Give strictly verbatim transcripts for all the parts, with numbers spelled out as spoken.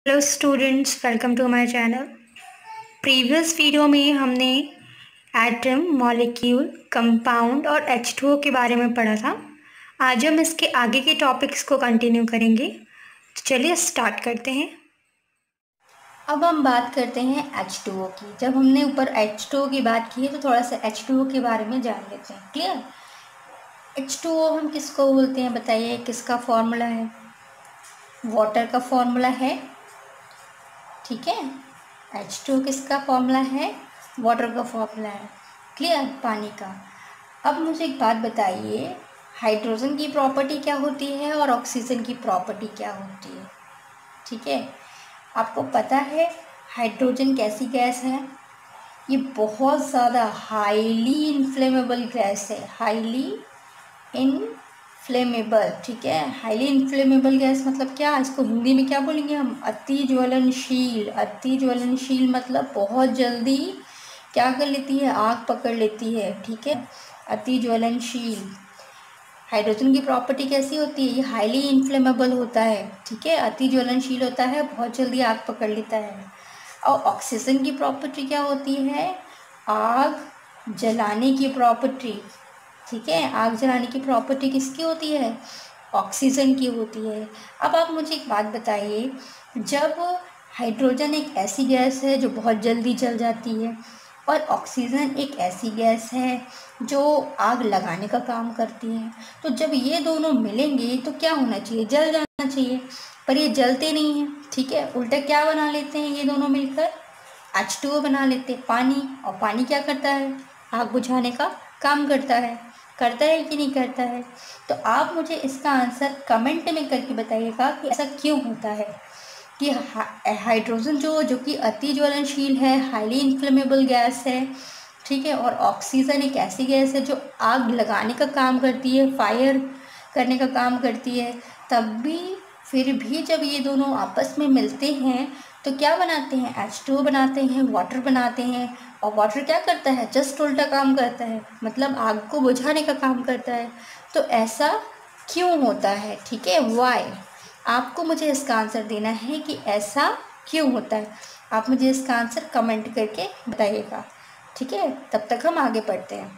Hello students, welcome to my channel. Previous video में हमने atom, molecule, compound और H two O के बारे में पढ़ा था। आज हम इसके आगे के टॉपिक्स को कंटिन्यू करेंगे। तो चलिए स्टार्ट करते हैं। अब हम बात करते हैं एच टू ओ की। जब हमने ऊपर एच टू ओ की बात की है तो थोड़ा सा एच टू ओ के बारे में जान लेते हैं। क्लियर? एच टू ओ हम किसको बोलते हैं बताइए, किसका फॉर्मूला है? वाटर का फॉर्मूला है। ठीक है, एच टू ओ किसका फॉर्मूला है? वाटर का फॉर्मूला है। क्लियर? पानी का। अब मुझे एक बात बताइए, हाइड्रोजन की प्रॉपर्टी क्या होती है और ऑक्सीजन की प्रॉपर्टी क्या होती है? ठीक है, आपको पता है हाइड्रोजन कैसी गैस है? ये बहुत ज़्यादा हाईली इन्फ्लेमेबल गैस है। Highly inflammable. ठीक है, हाईली इन्फ्लेमेबल गैस मतलब क्या? इसको हिंदी में क्या बोलेंगे हम? अति ज्वलनशील। अति ज्वलनशील मतलब बहुत जल्दी क्या कर लेती है? आग पकड़ लेती है। ठीक है, अति ज्वलनशील। हाइड्रोजन की प्रॉपर्टी कैसी होती है? ये हाईली इन्फ्लेमेबल होता है। ठीक है, अति ज्वलनशील होता है, बहुत जल्दी आग पकड़ लेता है। और ऑक्सीजन की प्रॉपर्टी क्या होती है? आग जलाने की प्रॉपर्टी। ठीक है, आग जलाने की प्रॉपर्टी किसकी होती है? ऑक्सीजन की होती है। अब आप मुझे एक बात बताइए, जब हाइड्रोजन एक ऐसी गैस है जो बहुत जल्दी जल जाती है और ऑक्सीजन एक ऐसी गैस है जो आग लगाने का काम करती है, तो जब ये दोनों मिलेंगे तो क्या होना चाहिए? जल जाना चाहिए। पर ये जलते नहीं हैं। ठीक है, उल्टा क्या बना लेते हैं ये दोनों मिलकर? एच टू ओ बना लेते हैं, पानी। और पानी क्या करता है? आग बुझाने का काम करता है। करता है कि नहीं करता है? तो आप मुझे इसका आंसर कमेंट में करके बताइएगा कि ऐसा क्यों होता है कि हाइड्रोजन जो जो कि अति ज्वलनशील है, हाईली इन्फ्लेमेबल गैस है। ठीक है, और ऑक्सीजन एक ऐसी गैस है जो आग लगाने का काम करती है, फायर करने का काम करती है। तब भी फिर भी जब ये दोनों आपस में मिलते हैं तो क्या बनाते हैं? एच टू ओ बनाते हैं, वाटर बनाते हैं। और वाटर क्या करता है? जस्ट उल्टा काम करता है, मतलब आग को बुझाने का काम करता है। तो ऐसा क्यों होता है? ठीक है, वाई। आपको मुझे इसका आंसर देना है कि ऐसा क्यों होता है। आप मुझे इसका आंसर कमेंट करके बताइएगा। ठीक है, तब तक हम आगे बढ़ते हैं।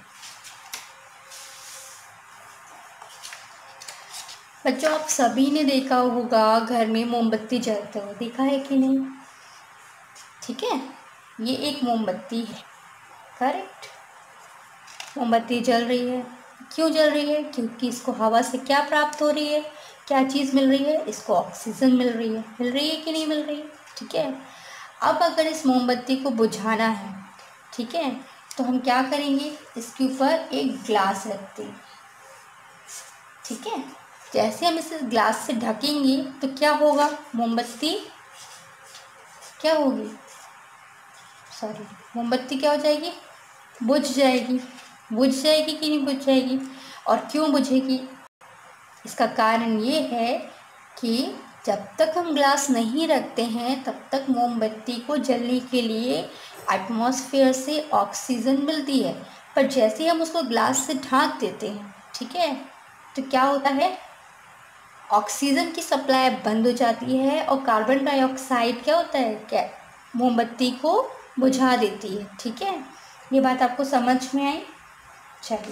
बच्चों, आप सभी ने देखा होगा घर में मोमबत्ती जलते हुए, देखा है कि नहीं? ठीक है, ये एक मोमबत्ती है। करेक्ट, मोमबत्ती जल रही है। क्यों जल रही है? क्योंकि इसको हवा से क्या प्राप्त हो रही है? क्या चीज़ मिल रही है? इसको ऑक्सीजन मिल रही है। मिल रही है कि नहीं मिल रही? ठीक है, अब अगर इस मोमबत्ती को बुझाना है, ठीक है, तो हम क्या करेंगे? इसके ऊपर एक ग्लास रखते हैं। ठीक है, जैसे हम इसे ग्लास से ढकेंगे तो क्या होगा? मोमबत्ती क्या होगी? सॉरी, मोमबत्ती क्या हो जाएगी? बुझ जाएगी। बुझ जाएगी कि नहीं बुझ जाएगी? और क्यों बुझेगी? इसका कारण ये है कि जब तक हम ग्लास नहीं रखते हैं तब तक मोमबत्ती को जलने के लिए एटमॉस्फेयर से ऑक्सीजन मिलती है। पर जैसे ही हम उसको ग्लास से ढाँक देते हैं, ठीक है, तो क्या होता है? ऑक्सीजन की सप्लाई बंद हो जाती है और कार्बन डाइऑक्साइड क्या होता है? क्या मोमबत्ती को बुझा देती है। ठीक है, ये बात आपको समझ में आई? चलिए,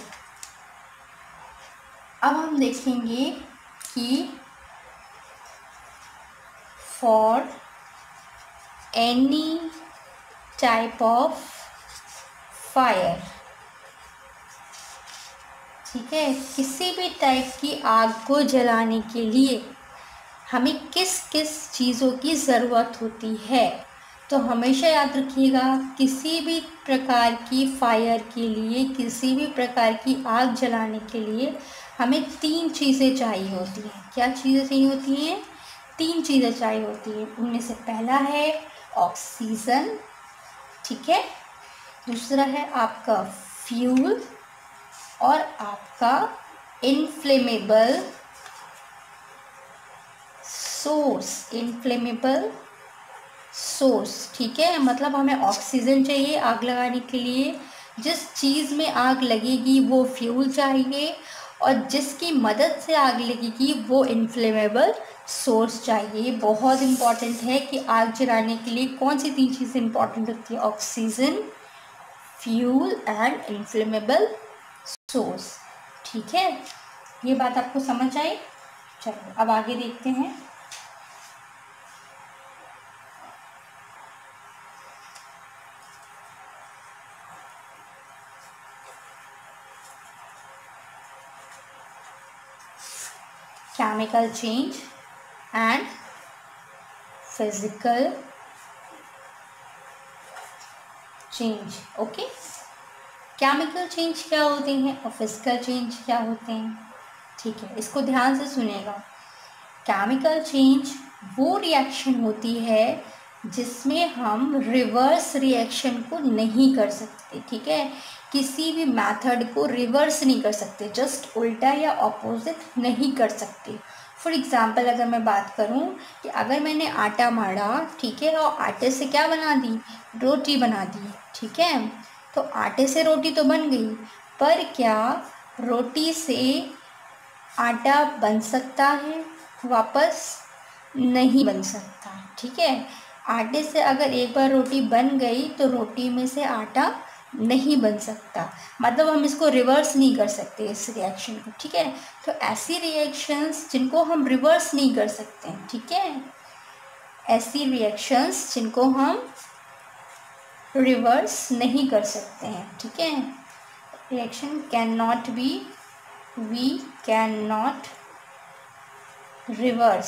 अब हम देखेंगे कि for any type of fire, ठीक है, किसी भी टाइप की आग को जलाने के लिए हमें किस किस चीज़ों की ज़रूरत होती है? तो हमेशा याद रखिएगा, किसी भी प्रकार की फायर के लिए, किसी भी प्रकार की आग जलाने के लिए हमें तीन चीज़ें चाहिए होती हैं। क्या चीज़ें चाहिए होती हैं? तीन चीज़ें चाहिए होती हैं। उनमें से पहला है ऑक्सीजन, ठीक है, दूसरा है आपका फ्यूल और आपका इनफ्लेमेबल सोर्स। इनफ्लेमेबल सोर्स, ठीक है, मतलब हमें ऑक्सीजन चाहिए आग लगाने के लिए। जिस चीज़ में आग लगेगी वो फ्यूल चाहिए और जिसकी मदद से आग लगेगी वो इनफ्लेमेबल सोर्स चाहिए। बहुत इम्पॉर्टेंट है कि आग जलाने के लिए कौन सी तीन चीज़ें इम्पॉर्टेंट होती है, oxygen, fuel and inflammable source. ठीक है, ये बात आपको समझ आई। चलो अब आगे देखते हैं। Chemical change and physical change. Okay, chemical change क्या होते हैं और फिजिकल चेंज क्या होते हैं। ठीक है, इसको ध्यान से सुनेगा। केमिकल चेंज वो रिएक्शन होती है जिसमें हम रिवर्स रिएक्शन को नहीं कर सकते। ठीक है, किसी भी मेथड को रिवर्स नहीं कर सकते, जस्ट उल्टा या ऑपोजिट नहीं कर सकते। फॉर एग्जाम्पल अगर मैं बात करूं कि अगर मैंने आटा मारा, ठीक है, और आटे से क्या बना दी, रोटी बना दी। ठीक है, तो आटे से रोटी तो बन गई, पर क्या रोटी से आटा बन सकता है वापस? नहीं बन सकता। ठीक है, आटे से अगर एक बार रोटी बन गई तो रोटी में से आटा नहीं बन सकता, मतलब हम इसको रिवर्स नहीं कर सकते इस रिएक्शन को। ठीक है, तो ऐसी रिएक्शंस जिनको हम रिवर्स नहीं कर सकते हैं, ठीक है, ऐसी रिएक्शंस जिनको हम रिवर्स नहीं कर सकते हैं। ठीक है, reaction can not be, we can not reverse,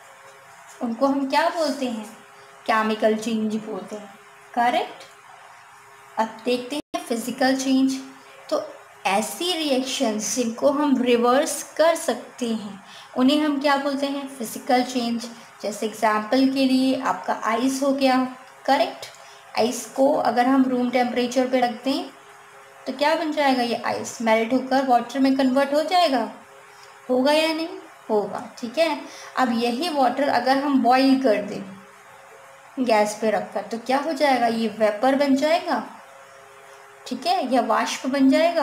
उनको हम क्या बोलते हैं, केमिकल चेंज बोलते हैं। करेक्ट। अब देखते हैं फिजिकल चेंज। तो ऐसी रिएक्शंस जिनको हम रिवर्स कर सकते हैं उन्हें हम क्या बोलते हैं, फिजिकल चेंज। जैसे एग्जाम्पल के लिए आपका आइस हो गया। करेक्ट, आइस को अगर हम रूम टेम्परेचर पे रख दें तो क्या बन जाएगा, ये आइस मेल्ट होकर वाटर में कन्वर्ट हो जाएगा, होगा या नहीं होगा। ठीक है, अब यही वाटर अगर हम बॉईल कर दें गैस पे रखकर तो क्या हो जाएगा, ये वेपर बन जाएगा। ठीक है, या वाष्प बन जाएगा,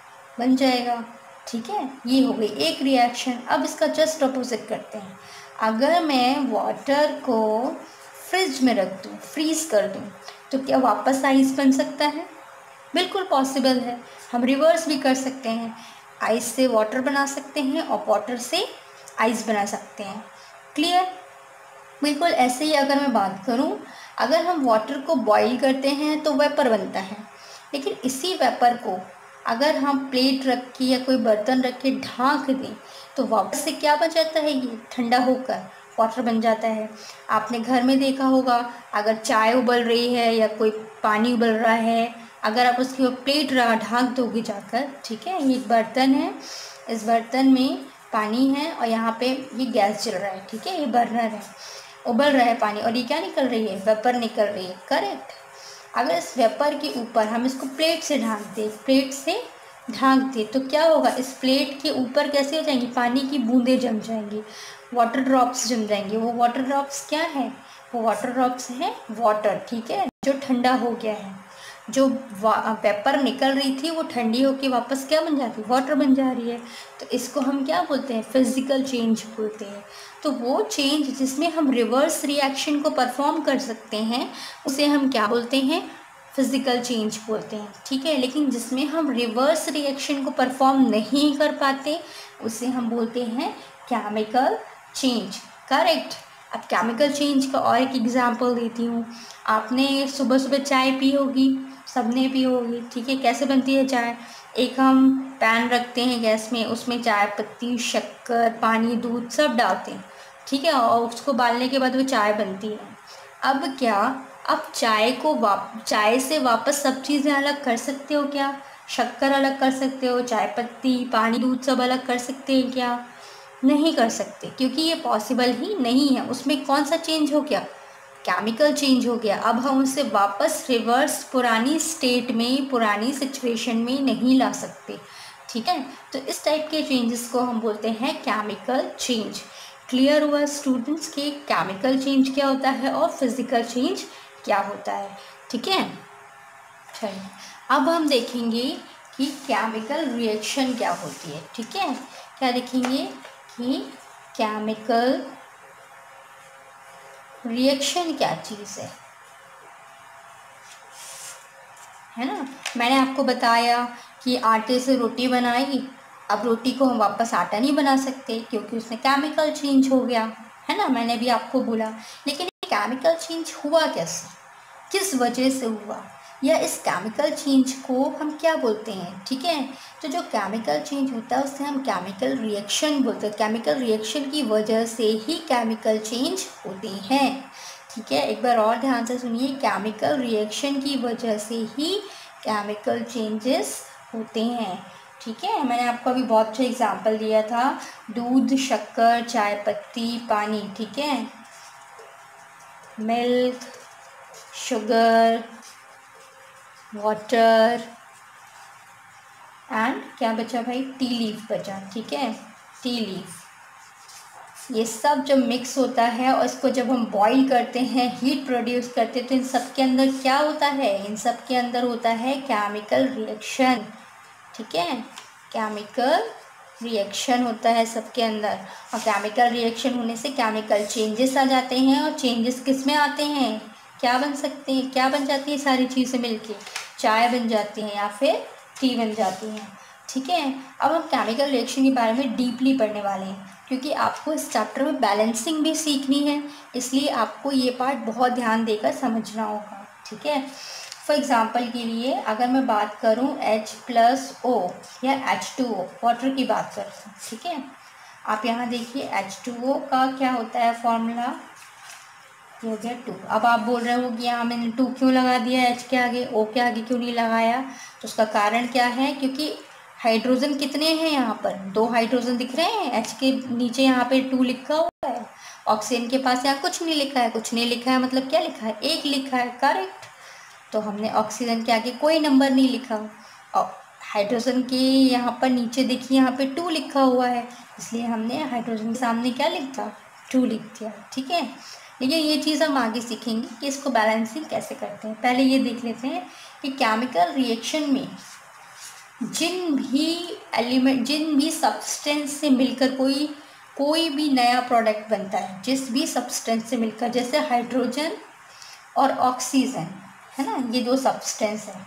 बन जाएगा। ठीक है, ये हो गई एक रिएक्शन। अब इसका जस्ट अपोजिट करते हैं। अगर मैं वाटर को फ्रिज में रख दूँ, फ्रीज कर दूँ, तो क्या वापस आइस बन सकता है? बिल्कुल पॉसिबल है। हम रिवर्स भी कर सकते हैं, आइस से वाटर बना सकते हैं और वाटर से आइस बना सकते हैं। क्लियर। बिल्कुल ऐसे ही अगर मैं बात करूं, अगर हम वाटर को बॉईल करते हैं तो वेपर बनता है, लेकिन इसी वेपर को अगर हम प्लेट रख के या कोई बर्तन रख के ढाँक दें तो वापस से क्या बन जाता है, ये ठंडा होकर वाटर बन जाता है। आपने घर में देखा होगा, अगर चाय उबल रही है या कोई पानी उबल रहा है, अगर आप उसके ऊपर प्लेट ढाँक दोगे जाकर, ठीक है, ये एक बर्तन है, इस बर्तन में पानी है और यहाँ पे ये गैस जल रहा है। ठीक है, ये बर्नर है, उबल रहा है पानी और ये क्या निकल रही है, वेपर निकल रही है। करेक्ट। अगर इस वेपर के ऊपर हम इसको प्लेट से ढाँक दें, प्लेट से ढाँक दें तो क्या होगा, इस प्लेट के ऊपर कैसे हो जाएंगी, पानी की बूंदें जम जाएंगी, वाटर ड्रॉप्स जम जाएंगे। वो वाटर ड्रॉप्स क्या है, वो वाटर ड्रॉप्स हैं वाटर। ठीक है, जो ठंडा हो गया है, जो वेपर निकल रही थी वो ठंडी होके वापस क्या बन जाती है, वाटर बन जा रही है। तो इसको हम क्या बोलते हैं, फिजिकल चेंज बोलते हैं। तो वो चेंज जिसमें हम रिवर्स रिएक्शन को परफॉर्म कर सकते हैं उसे हम क्या बोलते हैं, फिजिकल चेंज बोलते हैं। ठीक है, लेकिन जिसमें हम रिवर्स रिएक्शन को परफॉर्म नहीं कर पाते उसे हम बोलते हैं केमिकल चेंज। करेक्ट। अब केमिकल चेंज का और एक एग्जांपल देती हूँ। आपने सुबह सुबह चाय पी होगी, सबने पी होगी। ठीक है, कैसे बनती है चाय, एक हम पैन रखते हैं गैस में, उसमें चाय पत्ती, शक्कर, पानी, दूध सब डालते हैं। ठीक है, और उसको उबालने के बाद वो चाय बनती है। अब क्या, अब चाय को वाप चाय से वापस सब चीज़ें अलग कर सकते हो क्या, शक्कर अलग कर सकते हो, चाय पत्ती, पानी, दूध सब अलग कर सकते हैं क्या, नहीं कर सकते, क्योंकि ये पॉसिबल ही नहीं है। उसमें कौन सा चेंज हो गया, केमिकल चेंज हो गया। अब हम उसे वापस रिवर्स पुरानी स्टेट में, पुरानी सिचुएशन में नहीं ला सकते। ठीक है, तो इस टाइप के चेंजेस को हम बोलते हैं केमिकल चेंज। क्लियर हुआ स्टूडेंट्स कि केमिकल चेंज क्या होता है और फिजिकल चेंज क्या होता है। ठीक है, चलिए अब हम देखेंगे कि केमिकल रिएक्शन क्या होती है। ठीक है, क्या देखेंगे कि केमिकल रिएक्शन क्या चीज़ है है ना। मैंने आपको बताया कि आटे से रोटी बनाई, अब रोटी को हम वापस आटा नहीं बना सकते क्योंकि उसमें केमिकल चेंज हो गया, है ना। मैंने भी आपको बोला, लेकिन ये केमिकल चेंज हुआ कैसे, किस वजह से हुआ, या इस केमिकल चेंज को हम क्या बोलते हैं, ठीक है। तो जो केमिकल चेंज होता है उससे हम केमिकल रिएक्शन बोलते हैं। केमिकल रिएक्शन की वजह से ही केमिकल चेंज होते हैं, ठीक है। एक बार और ध्यान से सुनिए, केमिकल रिएक्शन की वजह से ही केमिकल चेंजेस होते हैं, ठीक है। मैंने आपको अभी बहुत अच्छा एग्जाम्पल दिया था, दूध, शक्कर, चाय पत्ती, पानी, ठीक है, मिल्क, शुगर, वाटर एंड क्या बचा भाई, टी लीफ बचा, ठीक है, टी लीफ। ये सब जब मिक्स होता है और इसको जब हम बॉईल करते हैं, हीट प्रोड्यूस करते हैं, तो इन सब के अंदर क्या होता है, इन सब के अंदर होता है केमिकल रिएक्शन, ठीक है। केमिकल रिएक्शन होता है सबके अंदर, और केमिकल रिएक्शन होने से केमिकल चेंजेस आ जाते हैं, और चेंजेस किस में आते हैं, क्या बन सकते हैं, क्या बन जाती है सारी चीज़ें मिलके, चाय बन जाती हैं या फिर टी बन जाती हैं, ठीक है। अब हम केमिकल रिएक्शन के बारे में डीपली पढ़ने वाले हैं, क्योंकि आपको इस चैप्टर में बैलेंसिंग भी सीखनी है, इसलिए आपको ये पार्ट बहुत ध्यान देकर समझना होगा, ठीक है। फॉर एग्ज़ाम्पल के लिए अगर मैं बात करूँ H प्लस ओ या एच टू ओ, वाटर की बात करते हैं, ठीक है। आप यहाँ देखिए एच टू ओ का क्या होता है फॉर्मूला, ये हो गया टू। अब आप बोल रहे हो कि यहाँ मैंने टू क्यों लगा दिया, H के आगे, O के आगे क्यों नहीं लगाया, तो उसका कारण क्या है, क्योंकि हाइड्रोजन कितने हैं यहाँ पर, दो हाइड्रोजन दिख रहे हैं, H के नीचे यहाँ पे टू लिखा हुआ है, ऑक्सीजन के पास यहाँ कुछ नहीं लिखा है, कुछ नहीं लिखा है मतलब क्या लिखा है, एक लिखा है, करेक्ट। तो हमने ऑक्सीजन के आगे कोई नंबर नहीं लिखा, और हाइड्रोजन के यहाँ पर नीचे देखिए यहाँ पे टू लिखा हुआ है, इसलिए हमने हाइड्रोजन के सामने क्या लिखा, टू लिख दिया, ठीक है। लेकिन ये चीज़ हम आगे सीखेंगे कि इसको बैलेंसिंग कैसे करते हैं। पहले ये देख लेते हैं कि केमिकल रिएक्शन में जिन भी एलिमेंट, जिन भी सब्सटेंस से मिलकर कोई कोई भी नया प्रोडक्ट बनता है, जिस भी सब्सटेंस से मिलकर, जैसे हाइड्रोजन और ऑक्सीजन, है ना, ये दो सब्सटेंस है,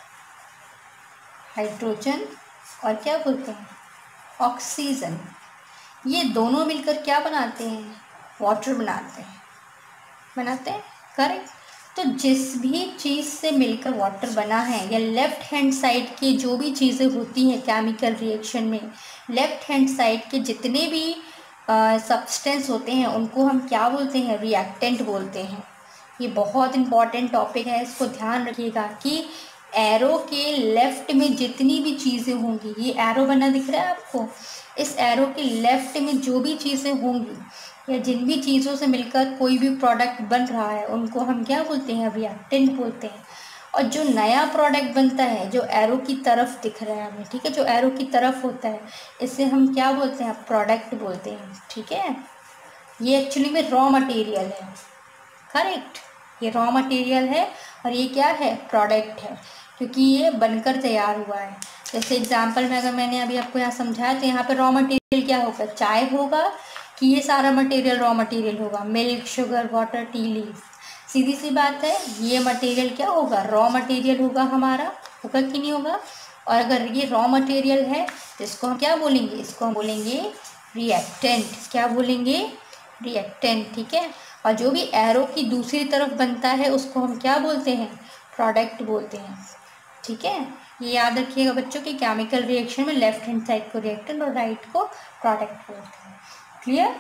हाइड्रोजन और क्या बोलते हैं, ऑक्सीजन, ये दोनों मिलकर क्या बनाते हैं, वाटर बनाते हैं, बनाते हैं, करेक्ट। तो जिस भी चीज़ से मिलकर वाटर बना है, या लेफ्ट हैंड साइड की जो भी चीज़ें होती हैं केमिकल रिएक्शन में, लेफ्ट हैंड साइड के जितने भी सब्सटेंस होते हैं उनको हम क्या बोलते हैं, रिएक्टेंट बोलते हैं। ये बहुत इंपॉर्टेंट टॉपिक है, इसको ध्यान रखिएगा कि एरो के लेफ्ट में जितनी भी चीज़ें होंगी, ये एरो बना दिख रहा है आपको, इस एरो के लेफ्ट में जो भी चीज़ें होंगी या जिन भी चीज़ों से मिलकर कोई भी प्रोडक्ट बन रहा है उनको हम क्या बोलते हैं, रिएक्टेंट बोलते हैं। और जो नया प्रोडक्ट बनता है, जो एरो की तरफ दिख रहा है हमें, ठीक है, जो एरो की तरफ होता है, इसे हम क्या बोलते हैं, प्रोडक्ट बोलते हैं, ठीक है। ये एक्चुअली में रॉ मटेरियल है, करेक्ट, ये रॉ मटेरियल है और ये क्या है, प्रोडक्ट है, क्योंकि ये बनकर तैयार हुआ है। जैसे एग्जांपल में अगर मैंने अभी आपको यहाँ समझाया, तो यहाँ पे रॉ मटेरियल क्या होगा, चाय होगा, कि ये सारा मटेरियल रॉ मटेरियल होगा, milk, sugar, water, tea leaf, सीधी सी बात है, ये मटेरियल क्या होगा, रॉ मटेरियल होगा हमारा, होगा कि नहीं होगा। और अगर ये रॉ मटेरियल है तो इसको हम क्या बोलेंगे, इसको हम बोलेंगे रिएक्टेंट, क्या बोलेंगे, रिएक्टेंट, ठीक है। और जो भी एरो की दूसरी तरफ बनता है उसको हम क्या बोलते हैं, प्रोडक्ट बोलते हैं, ठीक है। ये याद रखिएगा बच्चों कि केमिकल रिएक्शन में लेफ्ट हैंड साइड को रिएक्टेंट और राइट को प्रोडक्ट बोलते हैं, क्लियर।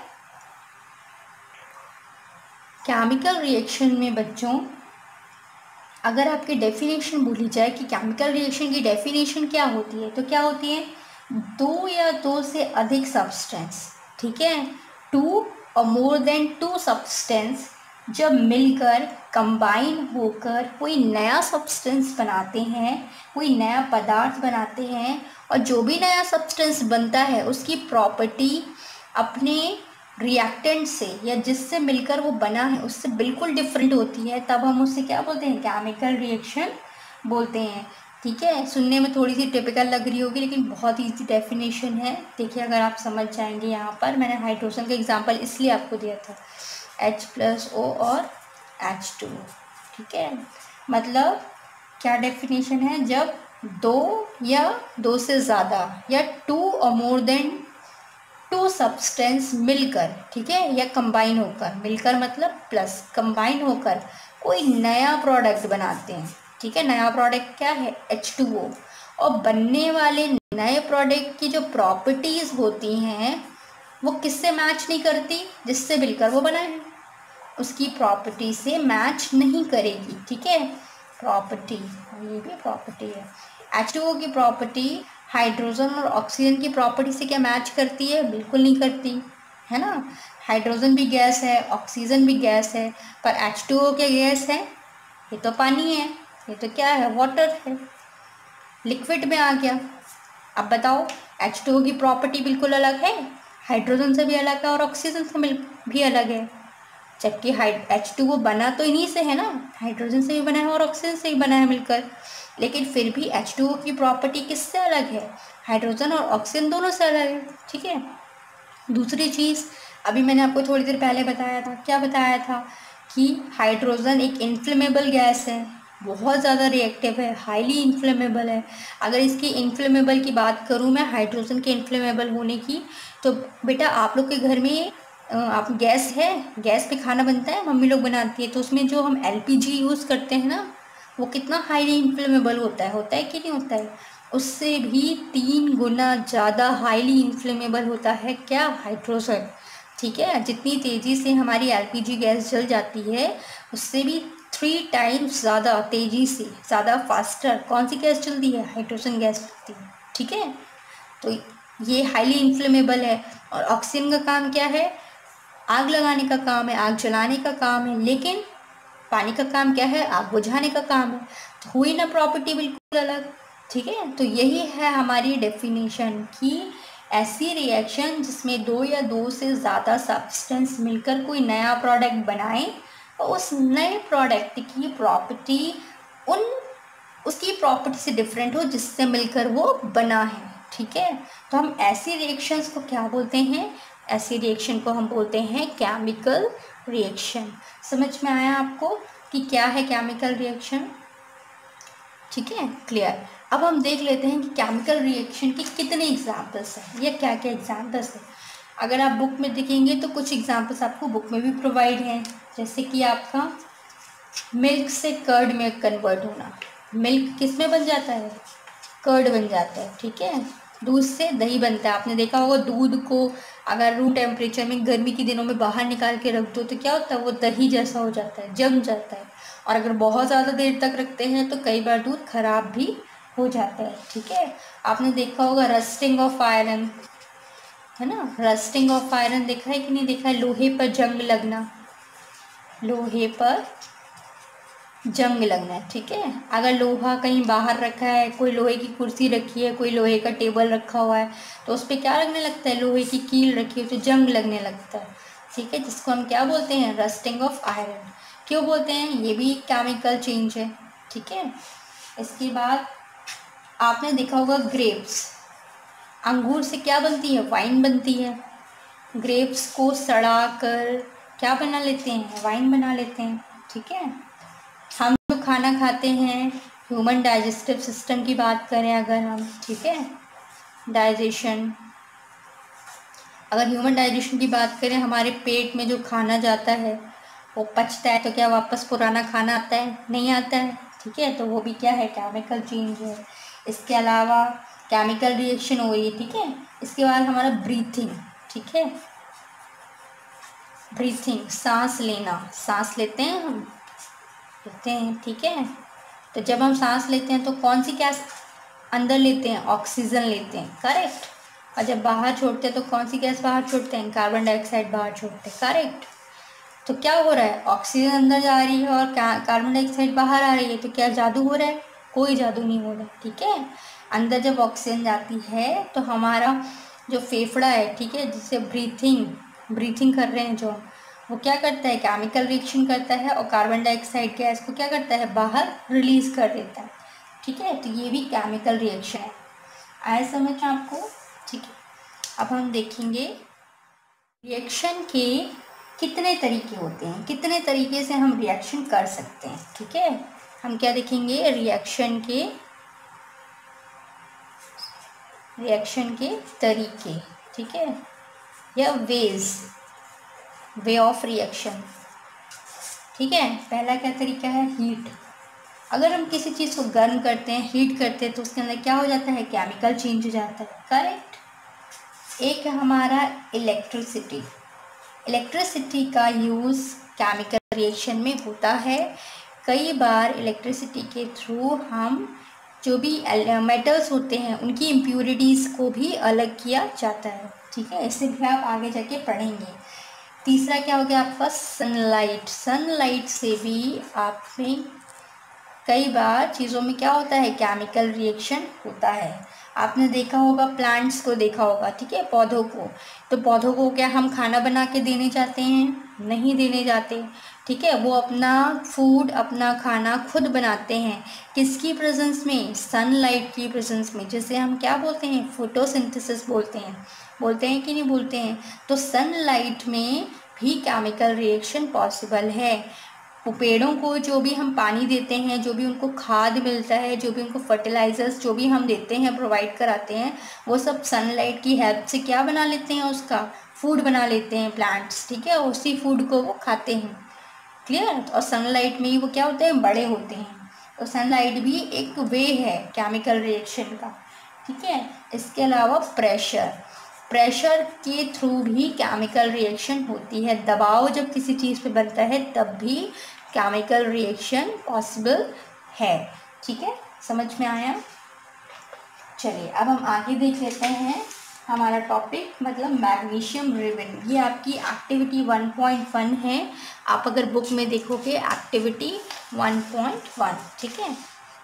केमिकल रिएक्शन में बच्चों अगर आपकी डेफिनेशन बोली जाए कि केमिकल रिएक्शन की डेफिनेशन क्या होती है, तो क्या होती है, दो या दो से अधिक सब्सटेंस, ठीक है, टू और मोर देन टू सब्सटेंस जब मिलकर कंबाइन होकर कोई नया सब्सटेंस बनाते हैं, कोई नया पदार्थ बनाते हैं, और जो भी नया सब्सटेंस बनता है उसकी प्रॉपर्टी अपने रिएक्टेंट से या जिससे मिलकर वो बना है उससे बिल्कुल डिफरेंट होती है, तब हम उससे क्या बोलते हैं, केमिकल रिएक्शन बोलते हैं, ठीक है। सुनने में थोड़ी सी टिपिकल लग रही होगी लेकिन बहुत ईजी डेफिनेशन है। देखिए अगर आप समझ जाएंगे, यहाँ पर मैंने हाइड्रोजन का एग्जांपल इसलिए आपको दिया था एच प्लस ओ और एच टू। ठीक है, मतलब क्या डेफिनेशन है, जब दो या दो से ज़्यादा या टू और मोर देन टू सब्सटेंस मिलकर, ठीक है, या कंबाइन होकर, मिलकर मतलब प्लस, कंबाइन होकर कोई नया प्रोडक्ट बनाते हैं। ठीक है, नया प्रोडक्ट क्या है, एच टू ओ। और बनने वाले नए प्रोडक्ट की जो प्रॉपर्टीज़ होती हैं वो किससे मैच नहीं करती, जिससे मिलकर वो बना है उसकी प्रॉपर्टी से मैच नहीं करेगी। ठीक है, प्रॉपर्टी, ये भी प्रॉपर्टी है। एच टू ओ की प्रॉपर्टी हाइड्रोजन और ऑक्सीजन की प्रॉपर्टी से क्या मैच करती है, बिल्कुल नहीं करती, है ना। हाइड्रोजन भी गैस है, ऑक्सीजन भी गैस है, पर एच टू ओ क्या गैस है, ये तो पानी है, ये तो क्या है, वाटर है, लिक्विड में आ गया। अब बताओ, एच टू ओ की प्रॉपर्टी बिल्कुल अलग है, हाइड्रोजन से भी अलग है और ऑक्सीजन से मिल भी अलग है, जबकि एच टू ओ बना तो इन्हीं से है ना, हाइड्रोजन से भी बना है और ऑक्सीजन से भी बना है मिलकर। लेकिन फिर भी एच टू ओ की प्रॉपर्टी किससे अलग है, हाइड्रोजन और ऑक्सीजन दोनों से अलग है। ठीक है, दूसरी चीज़ अभी मैंने आपको थोड़ी देर पहले बताया था, क्या बताया था कि हाइड्रोजन एक इन्फ्लेमेबल गैस है, बहुत ज़्यादा रिएक्टिव है, हाईली इन्फ्लेमेबल है। अगर इसकी इन्फ्लेमेबल की बात करूँ मैं, हाइड्रोजन के इन्फ्लेमेबल होने की, तो बेटा आप लोग के घर में आप गैस है, गैस पे खाना बनता है, मम्मी लोग बनाती है, तो उसमें जो हम एल पी जी यूज़ करते हैं ना, वो कितना हाईली इन्फ्लेमेबल होता है, होता है कि नहीं होता है, उससे भी तीन गुना ज़्यादा हाईली इन्फ्लेमेबल होता है क्या, हाइड्रोजन। ठीक है, जितनी तेज़ी से हमारी एल पी जी गैस जल जाती है उससे भी थ्री टाइम्स ज़्यादा तेज़ी से, ज़्यादा फास्टर कौन सी गैस चलती है, हाइड्रोजन गैस चलती है। ठीक है, तो ये हाईली इन्फ्लेमेबल है। और ऑक्सीजन का काम क्या है, आग लगाने का काम है, आग जलाने का काम है, लेकिन पानी का काम क्या है, आग बुझाने का काम है। तो हुई ना प्रॉपर्टी बिल्कुल अलग। ठीक है, तो यही है हमारी डेफिनेशन कि ऐसी रिएक्शन जिसमें दो या दो से ज़्यादा सब्सटेंस मिलकर कोई नया प्रोडक्ट बनाए और उस नए प्रोडक्ट की प्रॉपर्टी उन उसकी प्रॉपर्टी से डिफरेंट हो जिससे मिलकर वो बना है। ठीक है, तो हम ऐसी रिएक्शंस को क्या बोलते हैं, ऐसी रिएक्शन को हम बोलते हैं केमिकल रिएक्शन। समझ में आया आपको कि क्या है केमिकल रिएक्शन। ठीक है, क्लियर। अब हम देख लेते हैं कि केमिकल रिएक्शन की कितने एग्जाम्पल्स हैं या क्या क्या एग्जाम्पल्स हैं। अगर आप बुक में देखेंगे तो कुछ एग्जाम्पल्स आपको बुक में भी प्रोवाइड हैं, जैसे कि आपका मिल्क से कर्ड में कन्वर्ट होना, मिल्क किस में बन जाता है, कर्ड बन जाता है। ठीक है, दूध से दही बनता है, आपने देखा होगा दूध को अगर रूम टेम्परेचर में गर्मी के दिनों में बाहर निकाल के रख दो तो क्या होता है, वो दही जैसा हो जाता है, जम जाता है। और अगर बहुत ज़्यादा देर तक रखते हैं तो कई बार दूध खराब भी हो जाता है। ठीक है, आपने देखा होगा रस्टिंग ऑफ आयरन, है ना, रस्टिंग ऑफ आयरन देखा है कि नहीं देखा है, लोहे पर जंग लगना, लोहे पर जंग लगना है। ठीक है, अगर लोहा कहीं बाहर रखा है, कोई लोहे की कुर्सी रखी है, कोई लोहे का टेबल रखा हुआ है, तो उस पर क्या लगने लगता है, लोहे की कील रखी है तो जंग लगने लगता है। ठीक है, जिसको हम क्या बोलते हैं, रस्टिंग ऑफ आयरन। क्यों बोलते हैं, ये भी केमिकल चेंज है। ठीक है, इसके बाद आपने देखा होगा ग्रेप्स, अंगूर से क्या बनती है, वाइन बनती है। ग्रेप्स को सड़ा कर क्या बना लेते हैं, वाइन बना लेते हैं। ठीक है, हम जो खाना खाते हैं, ह्यूमन डाइजेस्टिव सिस्टम की बात करें अगर हम, ठीक है, डाइजेशन, अगर ह्यूमन डाइजेशन की बात करें, हमारे पेट में जो खाना जाता है वो पचता है तो क्या वापस पुराना खाना आता है, नहीं आता है। ठीक है, तो वो भी क्या है, केमिकल चेंज है। इसके अलावा केमिकल रिएक्शन हो रही है। ठीक है, इसके बाद हमारा ब्रीथिंग। ठीक है, ब्रीथिंग, सांस लेना, सांस लेते हैं हम, लेते हैं। ठीक है, तो जब हम सांस लेते हैं तो कौन सी गैस अंदर लेते हैं, ऑक्सीजन लेते हैं, करेक्ट। और जब बाहर छोड़ते हैं तो कौन सी गैस बाहर छोड़ते हैं, कार्बन डाइऑक्साइड बाहर छोड़ते हैं, करेक्ट। तो क्या हो रहा है, ऑक्सीजन अंदर जा रही है और कार्बन डाइऑक्साइड बाहर आ रही है, तो क्या जादू हो रहा है, कोई जादू नहीं हो रहा है। ठीक है, अंदर जब ऑक्सीजन जाती है तो हमारा जो फेफड़ा है, ठीक है, जिससे ब्रीथिंग ब्रीथिंग कर रहे हैं जो, वो क्या करता है, केमिकल रिएक्शन करता है और कार्बन डाइऑक्साइड गैस को क्या करता है, बाहर रिलीज कर देता है। ठीक है, तो ये भी केमिकल रिएक्शन है। आया समझ में आपको। ठीक है, अब हम देखेंगे रिएक्शन के कितने तरीके होते हैं, कितने तरीके से हम रिएक्शन कर सकते हैं। ठीक है, हम क्या देखेंगे, रिएक्शन के रिएक्शन के तरीके, ठीक है, या वेज, वे ऑफ रिएक्शन। ठीक है, पहला क्या तरीका है, हीट। अगर हम किसी चीज़ को गर्म करते हैं, हीट करते हैं, तो उसके अंदर क्या हो जाता है, केमिकल चेंज हो जाता है, करेक्ट। एक है हमारा इलेक्ट्रिसिटी। इलेक्ट्रिसिटी का यूज़ केमिकल रिएक्शन में होता है। कई बार इलेक्ट्रिसिटी के थ्रू हम जो भी मेटल्स होते हैं उनकी इम्प्योरिटीज़ को भी अलग किया जाता है। ठीक है, इसे भी आप आगे जाके पढ़ेंगे। तीसरा क्या हो गया आपका, सनलाइट। सनलाइट से भी आपने कई बार चीज़ों में क्या होता है, केमिकल रिएक्शन होता है। आपने देखा होगा, प्लांट्स को देखा होगा, ठीक है, पौधों को। तो पौधों को क्या हम खाना बना के देने जाते हैं, नहीं देने जाते। ठीक है, वो अपना फूड, अपना खाना खुद बनाते हैं, किसकी प्रेजेंस में, सनलाइट की प्रेजेंस में, जिसे हम क्या बोलते हैं, फोटोसिंथेसिस बोलते हैं। बोलते हैं कि नहीं बोलते हैं। तो सनलाइट में भी केमिकल रिएक्शन पॉसिबल है। वो पेड़ों को जो भी हम पानी देते हैं, जो भी उनको खाद मिलता है, जो भी उनको फर्टिलाइजर्स जो भी हम देते हैं, प्रोवाइड कराते हैं, वो सब सनलाइट की हेल्प से क्या बना लेते हैं, उसका फूड बना लेते हैं प्लांट्स। ठीक है, उसी फूड को वो खाते हैं, क्लियर। और सनलाइट में ही वो क्या होते हैं, बड़े होते हैं। तो सनलाइट भी एक वे है केमिकल रिएक्शन का। ठीक है, इसके अलावा प्रेशर, प्रेशर के थ्रू भी केमिकल रिएक्शन होती है। दबाव जब किसी चीज़ पे बनता है तब भी केमिकल रिएक्शन पॉसिबल है। ठीक है, समझ में आया। चलिए अब हम आगे देख लेते हैं हमारा टॉपिक, मतलब मैग्नीशियम रिबन। ये आपकी एक्टिविटी वन पॉइंट वन है। आप अगर बुक में देखोगे एक्टिविटी वन पॉइंट वन। ठीक है,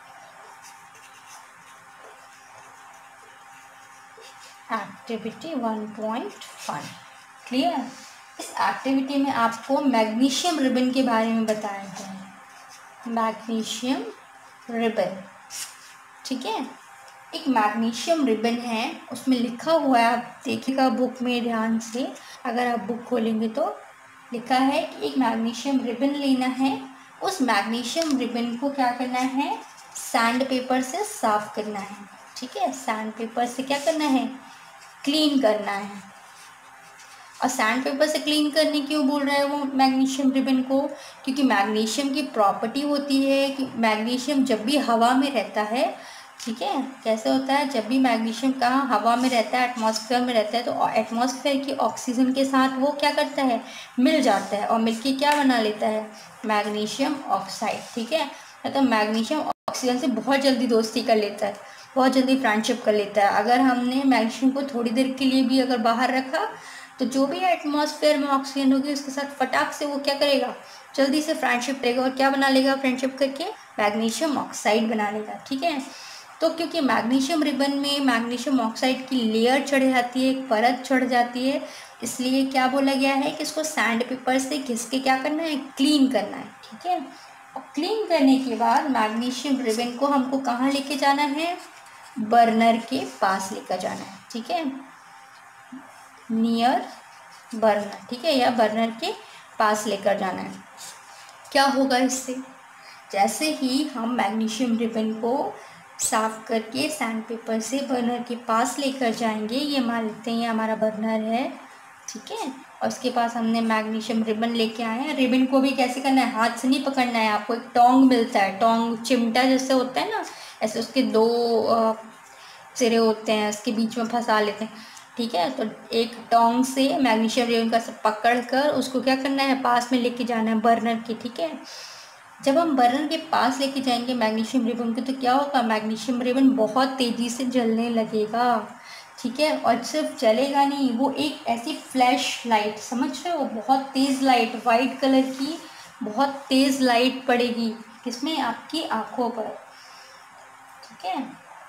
activity one point one, clear. इस एक्टिविटी में आपको मैग्नीशियम रिबन के बारे में बताया गया है, मैग्नीशियम रिबन। ठीक है, एक मैग्नीशियम रिबन है, उसमें लिखा हुआ है, आप देखिएगा बुक में ध्यान से, अगर आप बुक खोलेंगे तो लिखा है कि एक मैग्नीशियम रिबन लेना है। उस मैग्नीशियम रिबन को क्या करना है, सैंड पेपर से साफ करना है। ठीक है, सैंड पेपर से क्या करना है, क्लीन करना है। और सैंड पेपर से क्लीन करने क्यों बोल रहा है वो मैग्नीशियम रिबन को, क्योंकि मैग्नीशियम की प्रॉपर्टी होती है कि मैग्नीशियम जब भी हवा में रहता है, ठीक है, कैसे होता है, जब भी मैग्नीशियम कहाँ हवा में रहता है, एटमॉस्फेयर में रहता है, तो एटमॉस्फेयर की ऑक्सीजन के साथ वो क्या करता है, मिल जाता है, और मिलके क्या बना लेता है, मैग्नीशियम ऑक्साइड। ठीक है, मतलब मैग्नीशियम ऑक्सीजन से बहुत जल्दी दोस्ती कर लेता है, बहुत जल्दी फ्रेंडशिप कर लेता है। अगर हमने मैग्नीशियम को थोड़ी देर के लिए भी अगर बाहर रखा, तो जो भी एटमॉस्फेयर में ऑक्सीजन होगी उसके साथ फटाक से वो क्या करेगा, जल्दी से फ्रेंडशिप करेगा, और क्या बना लेगा, फ्रेंडशिप करके मैग्नीशियम ऑक्साइड बना लेगा। ठीक है, तो क्योंकि मैग्नीशियम रिबन में मैग्नीशियम ऑक्साइड की लेयर चढ़ जाती है, एक परत चढ़ जाती है, इसलिए क्या बोला गया है कि इसको सैंड पेपर से घिस के क्या करना है, क्लीन करना है। ठीक है, और क्लीन करने के बाद मैग्नीशियम रिबन को हमको कहाँ लेके जाना है, बर्नर के पास लेकर जाना है। ठीक है, नियर बर्नर, ठीक है, या बर्नर के पास लेकर जाना है। क्या होगा इससे, जैसे ही हम मैग्नीशियम रिबन को साफ करके सैंड पेपर से बर्नर के पास लेकर जाएंगे, ये मान लेते हैं ये हमारा बर्नर है, ठीक है, और उसके पास हमने मैग्नीशियम रिबन लेके आए हैं। रिबन को भी कैसे करना है, हाथ से नहीं पकड़ना है, आपको एक टोंग मिलता है, टोंग चिमटा जैसे होता है ना, ऐसे उसके दो सिरे होते हैं, उसके बीच में फंसा लेते हैं। ठीक है, तो एक टोंग से मैग्नीशियम रिबन का सब पकड़ कर उसको क्या करना है, पास में लेके जाना है बर्नर के। ठीक है, जब हम बर्नर के पास लेके जाएंगे मैग्नीशियम रिबन को, तो क्या होगा, मैग्नीशियम रिबन बहुत तेज़ी से जलने लगेगा। ठीक है, और सिर्फ जलेगा नहीं, वो एक ऐसी फ्लैश लाइट, समझ रहे हो, बहुत तेज़ लाइट, वाइट कलर की बहुत तेज़ लाइट पड़ेगी, किसमें, आपकी आँखों पर। ठीक है,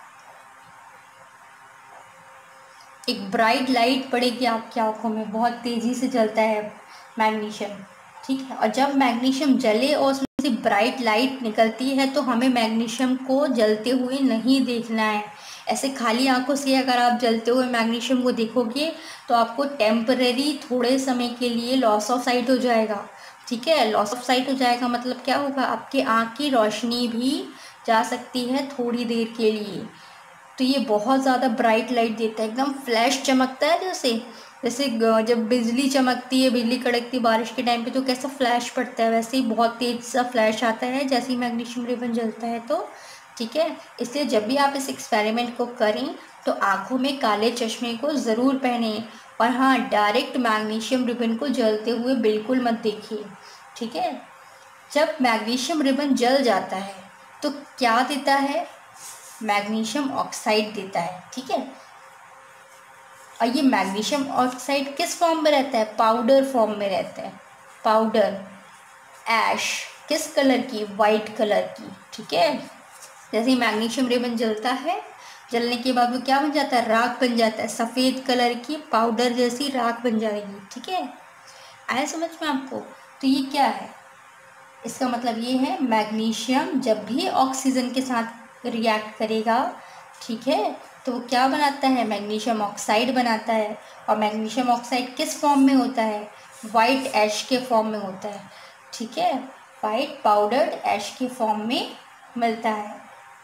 एक ब्राइट लाइट पड़ेगी आपकी आँखों में, बहुत तेज़ी से जलता है मैग्नीशियम। ठीक है, और जब मैग्नीशियम जले और उसमें से ब्राइट लाइट निकलती है, तो हमें मैग्नीशियम को जलते हुए नहीं देखना है, ऐसे खाली आंखों से अगर आप जलते हुए मैग्नीशियम को देखोगे तो आपको टेम्परेरी थोड़े समय के लिए लॉस ऑफ साइट हो जाएगा। ठीक है, लॉस ऑफ साइट हो जाएगा मतलब क्या होगा, आपके आँख की रोशनी भी जा सकती है थोड़ी देर के लिए। तो ये बहुत ज़्यादा ब्राइट लाइट देता है, एकदम फ्लैश चमकता है, जैसे जैसे जब बिजली चमकती है, बिजली कड़कती है बारिश के टाइम पे तो कैसा फ्लैश पड़ता है, वैसे ही बहुत तेज सा फ्लैश आता है जैसे ही मैग्नीशियम रिबन जलता है तो। ठीक है, इसलिए जब भी आप इस एक्सपेरिमेंट को करें तो आँखों में काले चश्मे को ज़रूर पहनें। और हाँ, डायरेक्ट मैग्नीशियम रिबन को जलते हुए बिल्कुल मत देखिए। ठीक है, जब मैग्नीशियम रिबन जल जाता है तो क्या देता है, मैग्नीशियम ऑक्साइड देता है। ठीक है, और ये मैग्नीशियम ऑक्साइड किस फॉर्म में रहता है, पाउडर फॉर्म में रहता है। पाउडर ऐश किस कलर की, वाइट कलर की। ठीक है, जैसे ही मैग्नीशियम रिबन जलता है, जलने के बाद वो क्या बन जाता है, राख बन जाता है, सफ़ेद कलर की पाउडर जैसी राख बन जाएगी। ठीक है, आया समझ में आपको। तो ये क्या है, इसका मतलब ये है मैग्नीशियम जब भी ऑक्सीजन के साथ रिएक्ट करेगा, ठीक है, तो वो क्या बनाता है, मैग्नीशियम ऑक्साइड बनाता है। और मैग्नीशियम ऑक्साइड किस फॉर्म में होता है, वाइट ऐश के फॉर्म में होता है। ठीक है, वाइट पाउडर्ड ऐश के फॉर्म में मिलता है।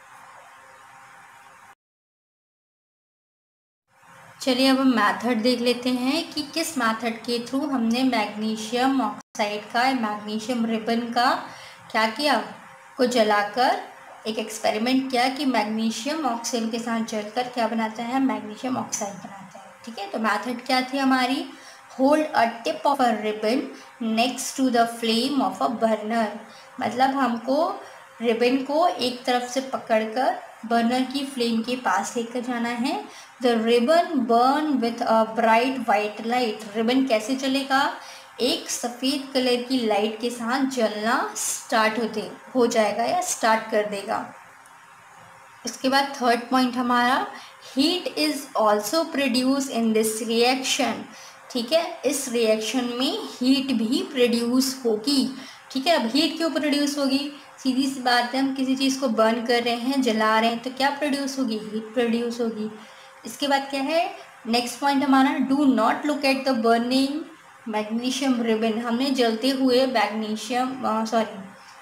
चलिए अब हम मैथड देख लेते हैं कि किस मैथड के थ्रू हमने मैग्नीशियम ऑक्साइड का, मैग्नीशियम रिबन का क्या किया, को जलाकर एक एक्सपेरिमेंट किया कि मैग्नीशियम ऑक्सीजन के साथ जलकर क्या बनाता है, मैग्नीशियम ऑक्साइड बनाता है। ठीक है, तो मैथड क्या थी हमारी, hold a tip of a ribbon next to the flame of a burner. मतलब हमको रिबन को एक तरफ से पकड़कर बर्नर की फ्लेम के पास लेकर जाना है। The ribbon burn with a bright white light. Ribbon कैसे चलेगा, एक सफ़ेद कलर की लाइट के साथ जलना स्टार्ट होते हो जाएगा या स्टार्ट कर देगा। इसके बाद थर्ड पॉइंट हमारा, heat is also produce in this reaction. ठीक है, इस रिएक्शन में हीट भी प्रोड्यूस होगी। ठीक है, अब हीट क्यों प्रोड्यूस होगी, सीधी सी बात है, हम किसी चीज़ को बर्न कर रहे हैं, जला रहे हैं, तो क्या प्रोड्यूस होगी, हीट प्रोड्यूस होगी। इसके बाद क्या है, नेक्स्ट पॉइंट हमारा, do not look at the burning magnesium ribbon. हमने जलते हुए मैग्नीशियम सॉरी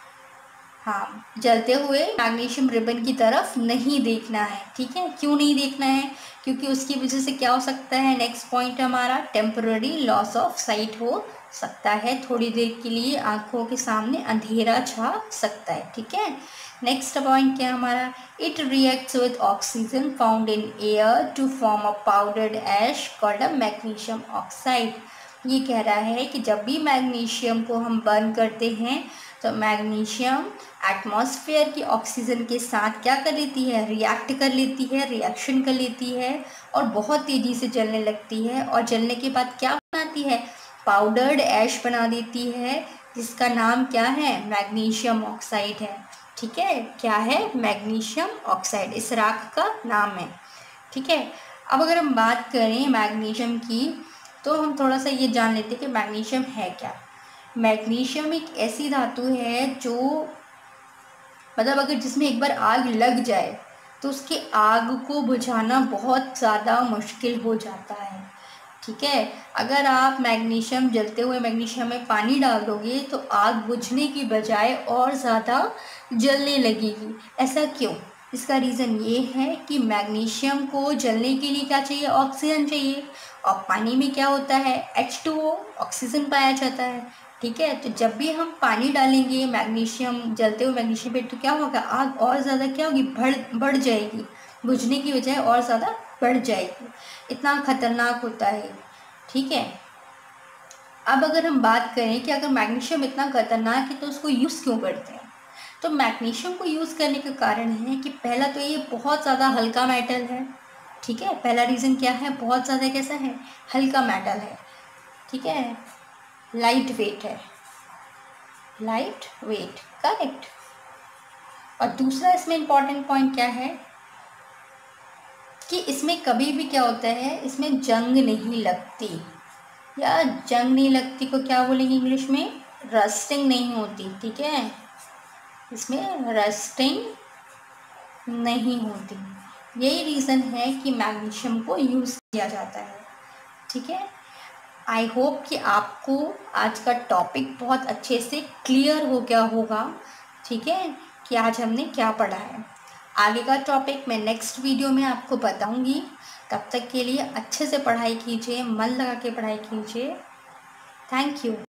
हाँ जलते हुए मैग्नीशियम रिबन की तरफ नहीं देखना है। ठीक है, क्यों नहीं देखना है, क्योंकि उसकी वजह से क्या हो सकता है, नेक्स्ट पॉइंट हमारा, टेम्पररी लॉस ऑफ साइट हो सकता है, थोड़ी देर के लिए आंखों के सामने अंधेरा छा सकता है। ठीक है, नेक्स्ट पॉइंट क्या हमारा, it reacts with oxygen found in air to form a powdered ash called a magnesium oxide. ये कह रहा है कि जब भी मैग्नीशियम को हम बर्न करते हैं तो मैग्नीशियम एटमॉस्फेयर की ऑक्सीजन के साथ क्या कर लेती है, रिएक्ट कर लेती है, रिएक्शन कर लेती है और बहुत तेज़ी से जलने लगती है। और जलने के बाद क्या बनाती है, पाउडर्ड ऐश बना देती है, जिसका नाम क्या है, मैग्नीशियम ऑक्साइड है। ठीक है, क्या है, मैग्नीशियम ऑक्साइड, इस राख का नाम है। ठीक है, अब अगर हम बात करें मैग्नीशियम की तो हम थोड़ा सा ये जान लेते हैं कि मैग्नीशियम है क्या। मैग्नीशियम एक ऐसी धातु है जो मतलब अगर जिसमें एक बार आग लग जाए तो उसकी आग को बुझाना बहुत ज़्यादा मुश्किल हो जाता है। ठीक है, अगर आप मैग्नीशियम जलते हुए मैग्नीशियम में पानी डाल दोगे तो आग बुझने की बजाय और ज़्यादा जलने लगेगी। ऐसा क्यों, इसका रीज़न ये है कि मैग्नीशियम को जलने के लिए क्या चाहिए, ऑक्सीजन चाहिए, और पानी में क्या होता है, एच टू ओ, ऑक्सीजन पाया जाता है। ठीक है, तो जब भी हम पानी डालेंगे मैग्नीशियम, जलते हुए मैग्नीशियम पे, तो क्या होगा, आग और ज़्यादा क्या होगी, बढ़ बढ़ जाएगी, बुझने की बजाय और ज़्यादा बढ़ जाएगी। इतना खतरनाक होता है। ठीक है, अब अगर हम बात करें कि अगर मैग्नीशियम इतना खतरनाक है तो उसको यूज़ क्यों करते हैं, तो मैग्नीशियम को यूज़ करने का कारण है कि पहला तो ये बहुत ज़्यादा हल्का मेटल है। ठीक है, पहला रीज़न क्या है, बहुत ज़्यादा कैसा है, हल्का मेटल है। ठीक है, लाइट वेट है, लाइट वेट, करेक्ट। और दूसरा इसमें इम्पॉर्टेंट पॉइंट क्या है कि इसमें कभी भी क्या होता है, इसमें जंग नहीं लगती, या जंग नहीं लगती को क्या बोलेंगे इंग्लिश में, रस्टिंग नहीं होती। ठीक है, इसमें रस्टिंग नहीं होती। यही रीज़न है कि मैग्नीशियम को यूज़ किया जाता है। ठीक है, आई होप कि आपको आज का टॉपिक बहुत अच्छे से क्लियर हो गया होगा। ठीक है, कि आज हमने क्या पढ़ा है। आगे का टॉपिक मैं नेक्स्ट वीडियो में आपको बताऊंगी। तब तक के लिए अच्छे से पढ़ाई कीजिए, मन लगा के पढ़ाई कीजिए। Thank you.